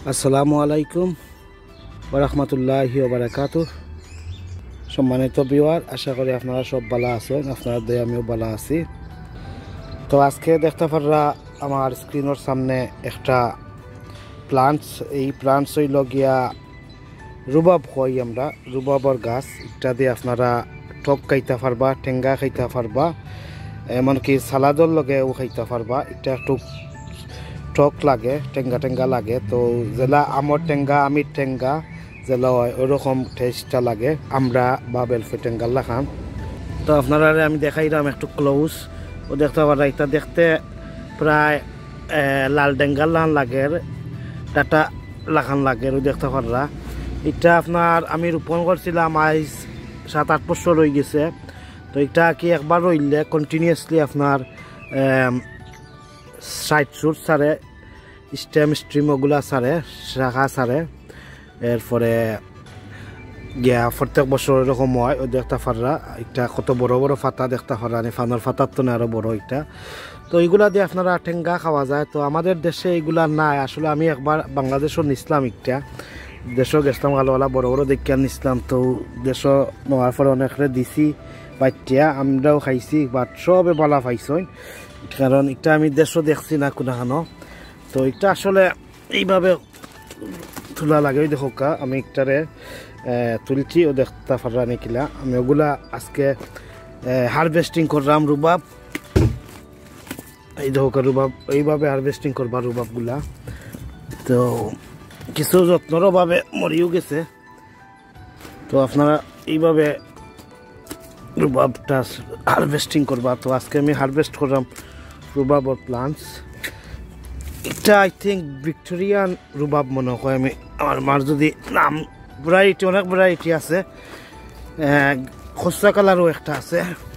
আসসালামু আলাইকুম ওয়া রাহমাতুল্লাহি ওয়া বারাকাতুহু। সম্মানিত ভিউয়ার, আশা করি আপনারা সব ভালো আছেন। আপনারা দয়া আমিও ভালো আছি। তো আজকে দেখতে পাররা আমার স্ক্রিনের সামনে একটা প্লান্টস। এই প্লান্টস হইল গিয়া রুবাব হই আমরা, রুবাবর গাছ। এটা দিয়ে আপনারা টক খাইতে পারবা, টেঙ্গা খাইতে পারবা, এমনকি সালাদর লগেও খাইতে পারবা। এটা একটু টক লাগে, টেঙ্গা টেঙ্গা লাগে। তো যেলা আমর টেঙ্গা, আমির টেঙ্গা যেলা হয় ওরকম টেস্টটা লাগে আমরা বা বেলফে টেঙ্গার লাখান। তো আপনারা আমি দেখাইলাম একটু ক্লোজ, ও দেখতে পারা এটা দেখতে প্রায় লাল টেঙ্গার লাখান লাগে, ডাটা লাখান লাগে। ও দেখতে পারা এটা আপনার আমি রোপণ করছিলাম আজ 7-8 বছর হয়ে গেছে। তো এটা কি একবার রইলে কন্টিনিউয়াসলি আপনার সাইড সুট সারে, স্টেম স্ট্রিম ওগুলা সারে, শাখা সারে। এরপরে গিয়া প্রত্যেক বছর এরকম হয়। ও দেখতে পাররা এটা কত বড় বড় ফাতা দেখতে পারা, ফানোর ফাতার তো না আরও বড় এটা। তো এইগুলা দিয়ে আপনারা টেঙ্গা খাওয়া যায়। তো আমাদের দেশে এইগুলা নাই আসলে। আমি একবার বাংলাদেশও নিছিলাম, একটা দেশও গেছিলাম গালওয়ালা বড় বড় দেখিয়া নিছিলাম। তো দেশও নেওয়ার পরে অনেকরে দিছি বাচ্চা, আমরাও খাইছি, বাট সবে বলা পাইছই, কারণ এটা আমি দেশও দেখছি না কোনোখানো। তো এটা আসলে এইভাবে তোলা লাগে। ওই দেখো কা আমি একটারে তুলছি, ও দেখতে পারা নাকিলা। আমি ওগুলা আজকে হারভেস্টিং করলাম রুবাব। এই দেখো রুবাব এইভাবে হারভেস্টিং করবা রুবাবগুলা। তো কিছু যত্নর অভাবে মরিও গেছে। তো আপনারা এইভাবে রুবাবটা হারভেস্টিং করবা। তো আজকে আমি হারভেস্ট করলাম রুবাবর প্লান্টস। এটা আই থিঙ্ক ভিক্টোরিয়ান রুবাব মনে হয়। আমি আমার মার যদি নাম, ভ্যারাইটি অনেক ভ্যারাইটি আছে, খসা কালারও একটা আছে।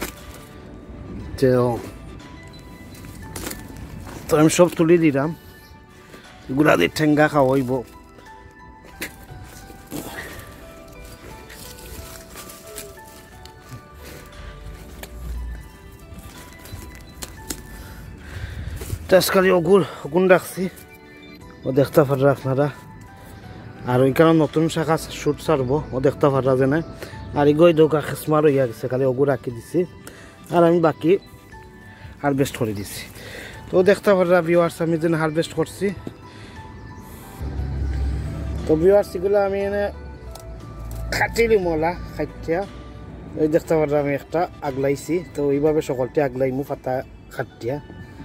তো আমি সব তুলে দিলাম, এগুলা দিয়ে ঠেঙ্গা খাওয়াইব। খালি অগুন রাখছি, ও দেখতে পারা আপনারা। আর ওইখানে নতুন শাখা শুট ছাড়বো, ও দেখতে পারা যে না। আর এগোই দোকা খেসমার হইয়া গেছে, খালি অগু রাখি দিছি আর আমি বাকি হারভেস্ট করে দিছি। তো দেখতে পারা ভিউয়ার্স আমি যেন হারভেস্ট করছি। তো ভিউয়ার্স এগুলো আমি এনে খাটিলি মলা খাইটিয়া, ওই দেখতে পারা আমি একটা আগলাইছি। তো এইভাবে সকলটি আগলাইমু পাতা খাটিয়া।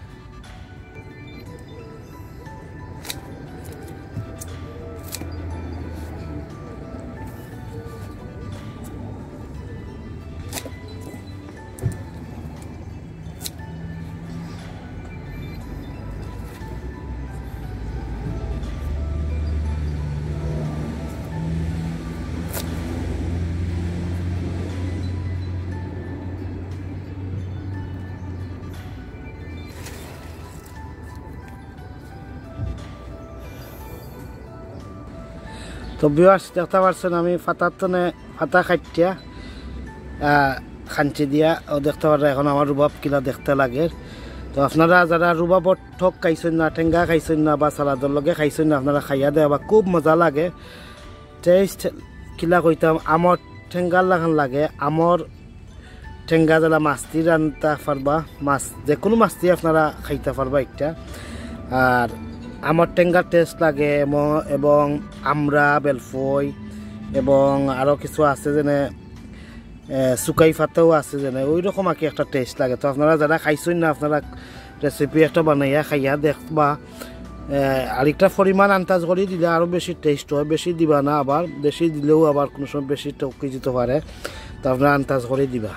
তো ভিউয়ার্স দেখতে পাচ্ছেন আমি ফাতার তনে ফাতা খাইটিয়া খাঞ্চি দিয়া, ও দেখতে পারা এখন আমার রুবাব কিলা দেখতে লাগে। তো আপনারা যারা রুবাবর ঠক খাইছেন না, টেঙ্গা খাইছেন না, বা সালাদর লগে খাইছেন না, আপনারা খাইয়া দেওয়া বা খুব মজা লাগে। টেস্ট কিলা কইতাম, আমর ঠেঙ্গার লাগান লাগে। আমর ঠেঙ্গা যারা মাছটি রান্না পারবা, মাছ যে কোনো মাছটি আপনারা খাইতে পারবা একটা। আর আমার টেঙ্গার টেস্ট লাগে এবং আমরা বেলফই এবং আরও কিছু আছে যেনে শুকাই ফাতেও আছে যেনে, ওই রকম আর কি একটা টেস্ট লাগে। তো আপনারা যারা খাইছেন না, আপনারা রেসিপি একটা বানাইয়া খাইয়া দেখবা। আরেকটা পরিমাণ আন্দাজ করে দিলে আরও বেশি টেস্ট হয়। বেশি দিবা না, আবার বেশি দিলেও আবার কোনো সময় বেশি টকি যেতে পারে। তো আপনারা আন্দাজ করে দিবা।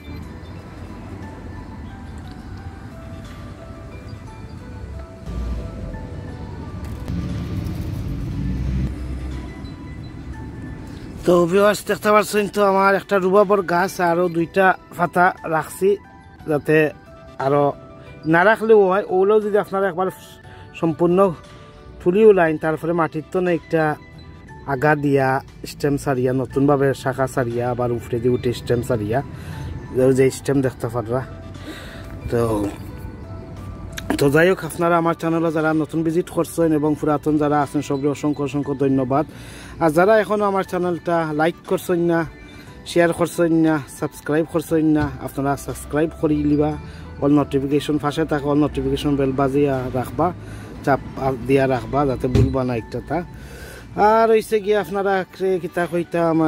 তো ভিউয়ার্স দেখতে পাচ্ছেন, তো আমার একটা রুবাবর গাছ আরও 2টা পাতা রাখছি, যাতে আরও না রাখলেও হয়। ওগুলোও যদি আপনারা একবার সম্পূর্ণ তুলিও লাইন, তারপরে মাটির তো না একটা আগা দিয়া স্টেম সারিয়া, নতুনভাবে শাখা সারিয়া, আবার উপরে দিয়ে উঠে স্টেম সারিয়া, যে স্টেম দেখতে পাররা। তো তো যাই হোক, আপনারা আমার চ্যানেলে যারা নতুন ভিজিট করছেন এবং পুরাতন যারা আছেন সবরে অসংখ্য অসংখ্য ধন্যবাদ। আর যারা এখনও আমার চ্যানেলটা লাইক করছেন না, শেয়ার করছেন না, সাবস্ক্রাইব করছেন না, আপনারা সাবস্ক্রাইব করে লিবা, অল নোটিফিকেশন পাশে থাকা অল নোটিফিকেশন বেল বাজিয়া রাখবা, চাপ দিয়া রাখবা যাতে ভুলবা না একটা। আর হইছে গিয়ে আপনারা কিতা কইতাম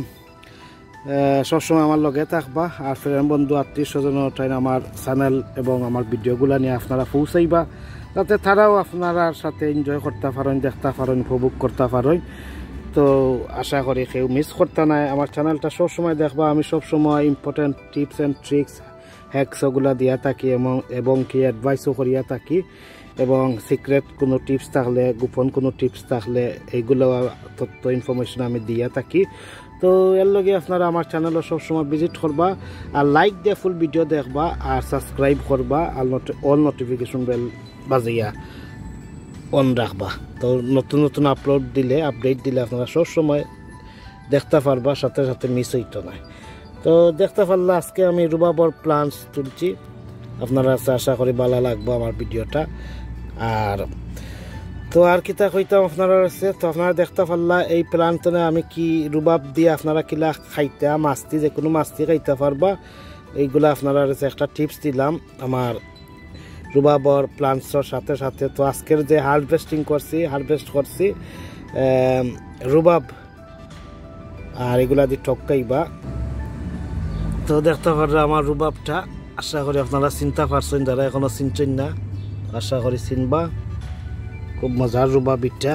সবসময় আমার লগে থাকবা। আর ফ্রেন্ড বন্ধু আত্মীয় স্বজন আমার চ্যানেল এবং আমার ভিডিওগুলো নিয়ে আপনারা পৌঁছাইবা, যাতে তারাও আপনার সাথে এনজয় করতে পারেন, দেখতে পারেন, উপভোগ করতে পারেন। তো আশা করি কেউ মিস করতে নাই। আমার চ্যানেলটা সবসময় দেখবা, আমি সবসময় ইম্পর্টেন্ট টিপস অ্যান্ড ট্রিক্স হ্যাকসগুলো দিয়া থাকি এবং কি অ্যাডভাইসও করিয়া থাকি, এবং সিক্রেট কোনো টিপস থাকলে, গোপন কোনো টিপস থাকলে এইগুলো তথ্য ইনফরমেশন আমি দিয়া থাকি। তো এর লগে আপনারা আমার চ্যানেলও সবসময় ভিজিট করবা, আর লাইক দিয়ে ফুল ভিডিও দেখবা, আর সাবস্ক্রাইব করবা, আর অল নোটিফিকেশন বেল বাজিয়া অন রাখবা। তো নতুন নতুন আপডেট দিলে আপনারা সবসময় দেখতে পারবা, সাথে সাথে মিস হইতো না। তো দেখতে পারলে আজকে আমি রুবাবর প্লান্টস তুলছি, আপনারা আশা করি ভালো লাগবে আমার ভিডিওটা। আর তো আর কিতা কইতাম আপনারা আছে, তো আপনারা দেখতে পারলা এই প্লান্টনে আমি কি রুবাব দিয়ে আপনারা কিলা খাইতা, মাছটি যে কোনো মাছটি খাইতে পারবা, এইগুলো আপনারা একটা টিপস দিলাম আমার রুবাবর প্লান্টসের সাথে সাথে। তো আজকের যে হারভেস্ট করছি রুবাব, আর এগুলা দিয়ে টকাইবা। তো দেখতে পারবা আমার রুবাবটা, আশা করি আপনারা চিন্তা পারছেন, যারা এখনো চিনছেন না আশা করি চিনবা। খুব মজার রুবাব এটা।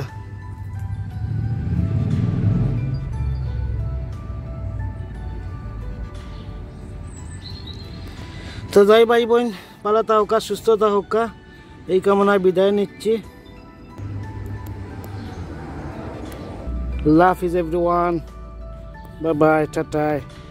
তো যাই ভাই বোন, ভালো থাকা, সুস্থ থাকা, এই কামনায় বিদায় নিচ্ছি। আল্লাহ হাফিজ এভরিওয়ান, বাই বাই, টাটা।